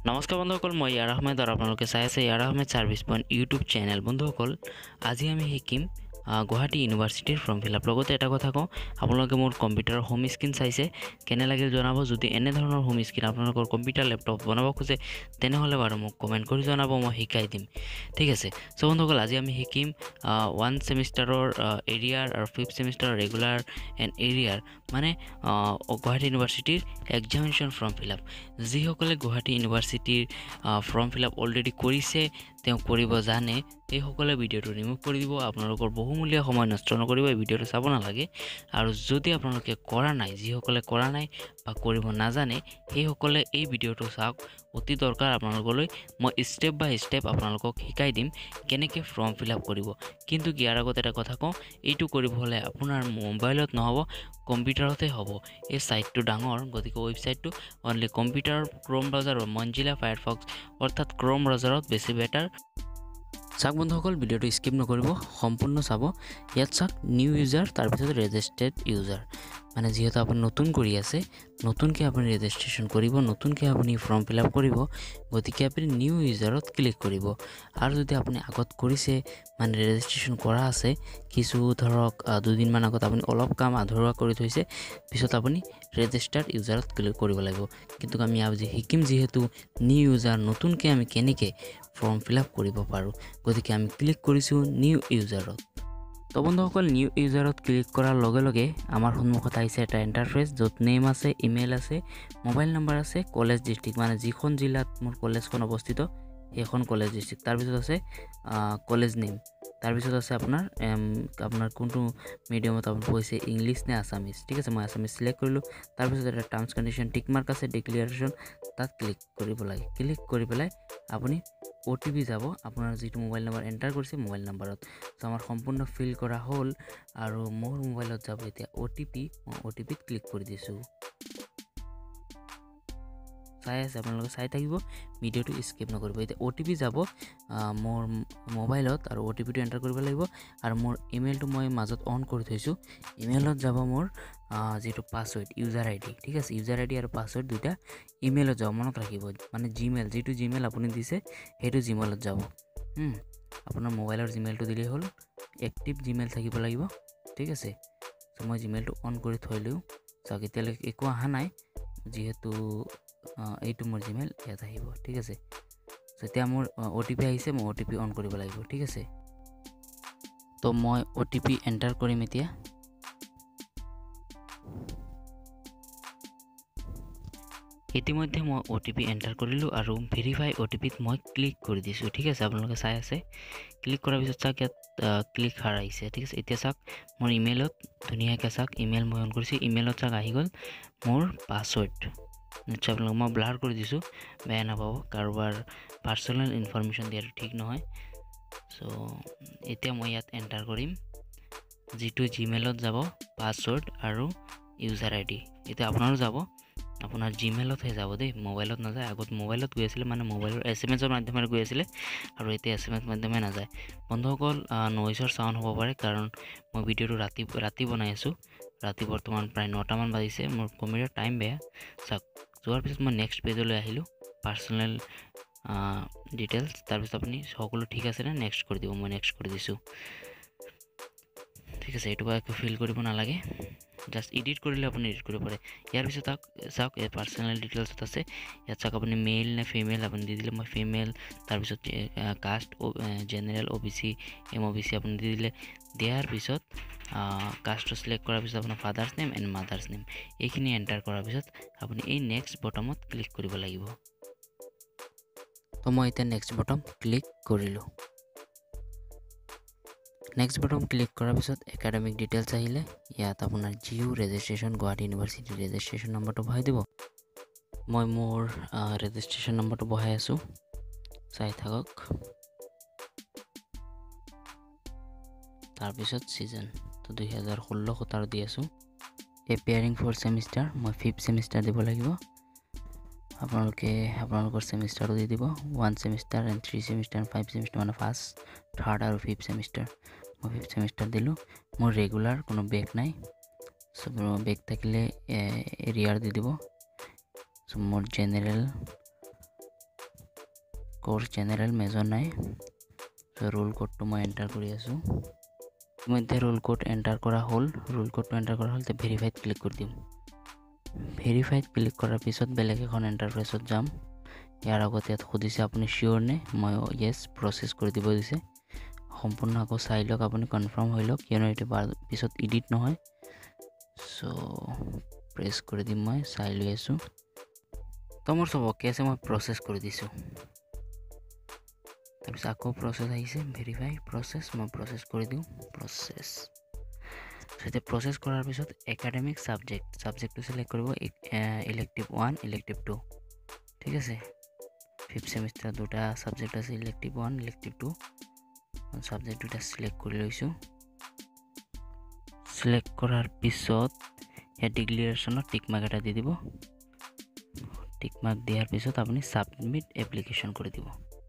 নমস্কাৰ বন্ধুসকল, মই ইয়াৰ আহমেদ আৰু আপোনালোকে চাই আছে ইয়াৰ Ahmed service point YouTube channel. বন্ধুসকল, আজি আমি শিকিম গুৱাহাটী ইউনিভাৰ্চিটিৰ ফৰ্ম ফিল আপ। লগতে এটা কথা কওঁ, আপোনালোকে মোৰ কম্পিউটাৰৰ হোম স্ক্ৰীন চাইছে, কেনে লাগিল জনাব। যদি এনেধৰণৰ হোম স্ক্ৰীন আপোনালোকৰ কম্পিউটাৰ লেপটপ বনাব খোজে তেনেহ'লে বাৰু মোক কমেণ্ট কৰি জনাব, মই শিকাই দিম। ঠিক আছে। চ' বন্ধুসকল, আজি আমি শিকিম 1 ছেমিষ্টাৰৰ এৰিয়াৰ আৰু 5th ছেমিষ্টাৰৰ ৰেগুলাৰ এণ্ড এৰিয়াৰ মানে গুৱাহাটী ইউনিভাৰ্চিটিৰ এক্সামিনেশ্যন ফৰ্ম ফিল আপ। যিসকলে গুৱাহাটী ইউনিভাৰ্চিটিৰ ফৰ্ম ফিল আপ অলৰেডি কৰিছে, তেওঁ কৰিব জানে, সেইসকলে ভিডিঅ'টো ৰিমুভ কৰি দিব। আপোনালোকৰ বহুমূলীয়া সময় নষ্ট নকৰিব, এই ভিডিঅ'টো চাব নালাগে। আৰু যদি আপোনালোকে কৰা নাই, যিসকলে কৰা নাই বা কৰিব নাজানে, সেইসকলে এই ভিডিঅ'টো চাওক, অতি দৰকাৰ আপোনালোকলৈ। মই ষ্টেপ বাই ষ্টেপ আপোনালোকক শিকাই দিম কেনেকৈ ফৰ্ম ফিল আপ কৰিব। কিন্তু ইয়াৰ আগত এটা কথা কওঁ, এইটো কৰিব হ'লে আপোনাৰ মোবাইলত নহ'ব, কম্পিউটাৰতে হ'ব। এই ছাইটটো ডাঙৰ, গতিকে ৱেবছাইটটো অনলি কম্পিউটাৰ, ক্ৰ'ম ব্ৰাউজাৰ বা মঞ্জিলা ফায়াৰফক্স অৰ্থাৎ ক্ৰ'ম ব্ৰাউজাৰত বেছি বেটাৰ। চাওক বন্ধুসকল, ভিডিঅ'টো স্কিপ নকৰিব, সম্পূৰ্ণ চাব। ইয়াত চাওক নিউ ইউজাৰ, তাৰপিছত ৰেজিষ্টাৰ্ড ইউজাৰ। মানে যিহেতু আপুনি নতুন কৰি আছে, নতুনকৈ আপুনি ৰেজিষ্ট্ৰেশ্যন কৰিব, নতুনকৈ আপুনি ফৰ্ম ফিল আপ কৰিব, গতিকে আপুনি নিউ ইউজাৰত ক্লিক কৰিব। আৰু যদি আপুনি আগত কৰিছে, মানে ৰেজিষ্ট্ৰেশ্যন কৰা আছে, কিছু ধৰক দুদিনমান আগত আপুনি অলপ কাম আধৰুৱা কৰি থৈছে, পিছত আপুনি ৰেজিষ্টাৰ্ড ইউজাৰত ক্লিক কৰিব লাগিব। কিন্তু আমি আজি শিকিম যিহেতু নিউ ইউজাৰ, নতুনকৈ আমি কেনেকৈ ফৰ্ম ফিল আপ কৰিব পাৰোঁ, গতিকে আমি ক্লিক কৰিছোঁ নিউ ইউজাৰত। তো বন্ধুসকল, নিউ ইউজাৰত ক্লিক কৰাৰ লগে লগে আমাৰ সন্মুখত আহিছে এটা ইণ্টাৰফেচ, য'ত নেম আছে, ইমেইল আছে, মোবাইল নম্বৰ আছে, কলেজ ডিষ্ট্ৰিক্ট মানে যিখন জিলাত মোৰ কলেজখন অৱস্থিত সেইখন কলেজ ডিষ্ট্ৰিক্ট, তাৰপিছত আছে কলেজ নেম, তাৰপিছত আছে আপোনাৰ কোনটো মিডিয়ামত আপুনি পঢ়িছে, ইংলিছ নে আছামিজ। ঠিক আছে, মই আছামিজ চিলেক্ট কৰিলোঁ। তাৰপিছত এটা টাৰ্মছ কণ্ডিশ্যন টিক মাৰ্ক আছে, ডিক্লেৰেশ্যন, তাত ক্লিক কৰিব লাগে। ক্লিক কৰি পেলাই আপুনি OTP যাব আপোনাৰ যিটো মোবাইল নম্বৰ এণ্টাৰ কৰিছে মোবাইল নম্বৰত। চ' আমাৰ সম্পূৰ্ণ ফিল কৰা হ'ল আৰু মোৰ মোবাইলত যাব এতিয়া OTP। মই OTPত ক্লিক কৰি দিছোঁ। চাই আছে, আপোনালোকে চাই থাকিব, ভিডিঅ'টো স্কিপ নকৰিব। এতিয়া OTP যাব মোৰ মোবাইলত আৰু OTPটো এণ্টাৰ কৰিব লাগিব। আৰু মোৰ ইমেইলটো মই মাজত অন কৰি থৈছোঁ। ইমেইলত যাব মোৰ যিটো পাছৱৰ্ড, ইউজাৰ ID। ঠিক আছে, ইউজাৰ ID আৰু পাছৱৰ্ড দুটা ইমেইলত যাব, মনত ৰাখিব। মানে জিমেইল, যিটো জিমেইল আপুনি দিছে সেইটো জিমেইলত যাব। আপোনাৰ মোবাইলৰ জিমেইলটো দিলেই হ'ল, এক্টিভ জিমেইল থাকিব লাগিব। ঠিক আছে, চ' মই জিমেইলটো অন কৰি থৈ দিওঁ। চাওক, এতিয়ালৈকে একো অহা নাই, যিহেতু এইটো মোৰ জিমেইল, ইয়াত আহিব। ঠিক আছে, যেতিয়া মোৰ OTP আহিছে, মই OTP অন কৰিব লাগিব। ঠিক আছে, তো মই OTP এণ্টাৰ কৰিম এতিয়া। ইতিমধ্যে মই OTP এণ্টাৰ কৰিলোঁ আৰু ভেৰিফাই OTPত মই ক্লিক কৰি দিছোঁ। ঠিক আছে, আপোনালোকে চাই আছে। ক্লিক কৰাৰ পিছত চাওক, ইয়াত ক্লিক হাৰ আহিছে। ঠিক আছে, এতিয়া চাওক মোৰ ইমেইলত ধুনীয়াকৈ চাওক, ইমেইল মই অন কৰিছোঁ। ইমেইলত চাওক আহি গ'ল মোৰ পাছৱৰ্ড। নিশ্চয় আপোনালোক মই ব্লাৰ কৰি দিছোঁ, বেয়া নাপাব, কাৰোবাৰ পাৰ্চনেল ইনফৰমেশ্যন দিয়াটো ঠিক নহয়। চ' এতিয়া মই ইয়াত এণ্টাৰ কৰিম যিটো জিমেইলত যাব পাছৱৰ্ড আৰু ইউজাৰ ID। এতিয়া আপোনাৰো যাব, আপোনাৰ জিমেইলতহে যাব দেই, মোবাইলত নাযায়। আগত মোবাইলত গৈ আছিলে, মানে মোবাইলৰ SMS-ৰ মাধ্যমেৰে গৈ আছিলে, আৰু এতিয়া SMS মাধ্যমে নাযায়। বন্ধুসকল, নইজৰ চাউণ্ড হ'ব পাৰে, কাৰণ মই ভিডিঅ'টো ৰাতি বনাই আছোঁ। ৰাতি বৰ্তমান প্ৰায় 9টামান বাজিছে, মোৰ কম্পিউটাৰ টাইম বেয়া। চাওক, যোৱাৰ পিছত মই নেক্সট পেজলৈ আহিলোঁ, পাৰ্চনেল ডিটেইলছ, তাৰপিছত আপুনি সকলো ঠিক আছেনে নেক্সট কৰি দিব। মই নেক্সট কৰি দিছোঁ। ঠিক আছে, এইটো বাৰু একো ফিল কৰিব নালাগে, জাষ্ট এডিট কৰিলে আপুনি এডিট কৰিব পাৰে। ইয়াৰ পিছত চাওক, এই পাৰ্চনেল ডিটেইলছত আছে, ইয়াত চাওক আপুনি মেইল নে ফিমেইল আপুনি দি দিলে, মই ফিমেইল। তাৰপিছত কাষ্ট জেনেৰেল, OBC, MOBC আপুনি দি দিলে। দিয়াৰ পিছত কাষ্টটো চিলেক্ট কৰাৰ পিছত আপোনাৰ father's name and mother's name, এইখিনি এণ্টাৰ কৰাৰ পিছত আপুনি এই নেক্সট বটমত ক্লিক কৰিব লাগিব। তো মই এতিয়া নেক্সট বটম ক্লিক কৰিলোঁ। নেক্সট বটম ক্লিক কৰাৰ পিছত একাডেমিক ডিটেইলছ আহিলে, ইয়াত আপোনাৰ GU registration, Guwahati university registration নম্বৰটো বহাই দিব। মই মোৰ ৰেজিষ্ট্ৰেশ্যন নম্বৰটো বহাই আছোঁ, চাই থাকক। তাৰপিছত ছিজন, তো 2016-17 দি আছোঁ। এপিয়াৰিং ফৰ ছেমিষ্টাৰ, মই 5th ছেমিষ্টাৰ দিব লাগিব। আপোনালোকে আপোনালোকৰ ছেমিষ্টাৰটো দি দিব, 1 semester and 3 semester and 5 semester, মানে 1st, 3rd আৰু 5th ছেমিষ্টাৰ। মই 5th ছেমিষ্টাৰ দিলোঁ। মোৰ ৰেগুলাৰ কোনো বেক নাই, চ' বেক থাকিলে এৰিয়াৰ দি দিব। চ' মোৰ জেনেৰেল কোর্স জেনারেল মেজর নাই সো রুল কোডটো মই এন্টার কৰি আছো মধ্যে রুল কোড এন্টার করা হল রুল কোডটো এন্টার করা হল তে ভেরিফাইড ক্লিক কৰি দিম ভেরিফাইড ক্লিক কৰাৰ পিছত বেলেগ এখন ইন্টাৰফেসত যাম ইয়াৰ আগতে ইয়াত খুদিছে আপুনি শিওর নে মই ইয়েস প্ৰসেস কৰি দিব দিছে সম্পূৰ্ণ আকৌ চাই লওক আপুনি কনফার্ম হৈ লওক কিয়নো এটা পিছত এডিট নহয় সো প্রেস কৰি দিম মই চাই লৈ আছো তোমাৰ সব ওকে আছে মই প্ৰসেস কৰি দিছো তাৰপিছত আকৌ প্ৰসেস আহিছে ভেৰিফাই প্ৰসেস মই প্ৰসেস কৰি দিও প্ৰসেস সেটা প্রসেস করার পিছত একাডেমিক সাবজেক্টটো সিলেক্ট করব ইলেক্টিভ 1 ইলেক্টিভ 2 ঠিক আছে 5th সেমিস্টার দুটা সাবজেক্ট আছে ইলেক্টিভ 1 ইলেক্টিভ 2 সাবজেক্ট দুটা সিলেক্ট কৰি লৈছো সিলেক্ট কৰাৰ পিছত এই ডিক্লাৰেশনত টিক মাৰ্ক এটা দি দিব টিক মাৰ্ক দিয়াৰ পিছত আপুনি সাবমিট এপ্লিকেশন কৰি দিব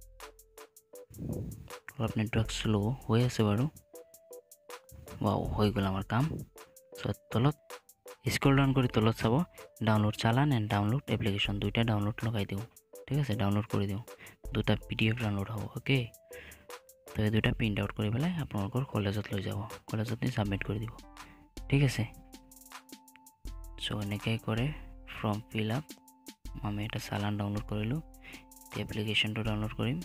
অলপ নেটৱৰ্ক স্লো হৈ আছে বাৰু वाओ হৈ গল আমাৰ কাম সো তলত স্ক্ৰল ডাউন কৰি তলত চাব download challan and download application দুইটা ডাউনলোড লগাই দিও ঠিক আছে ডাউনলোড কৰি দিও দুটা পিডিএফ ডাউনলোড হ'ব ওকে তো এই দুটা প্ৰিন্ট আউট কৰি পেলাই আপোনালোকৰ কলেজত লৈ যাব কলেজত নি সাবমিট কৰি দিব ঠিক আছে সো এনেকৈ কৰে ফৰ্ম ফিল আপ আমি এটা চালান ডাউনলোড কৰিলো এই এপ্লিকেশনটো ডাউনলোড কৰিম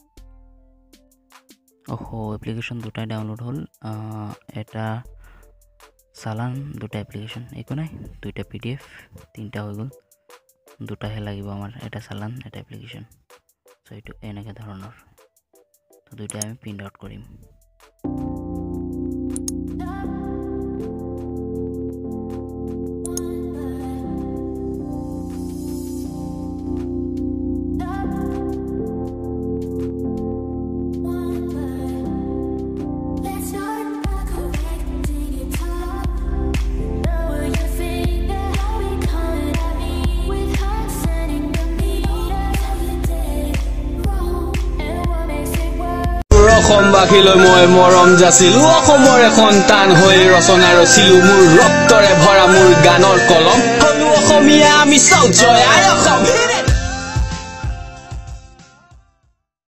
ओहो एप्लीकेशन দুটা ডাউনলোড হল এটা চালান দুটা এপ্লিকেশন একো নাই দুটা পিডিএফ তিনটা হৈ গল দুটা হে লাগিব আমাৰ এটা চালান এটা এপ্লিকেশন সো এটো এনেকা ধৰণৰ তো দুটা আমি প্ৰিন্ট আউট কৰিম অসমবাসীলৈ মই মৰম যাচিলো অসমৰ সন্তান হৈ ৰচনা ৰচিলো মোৰ ৰক্তৰে ভৰা মোৰ গানৰ কলম হলো অসমীয়া আমি চাও জয় আই অসম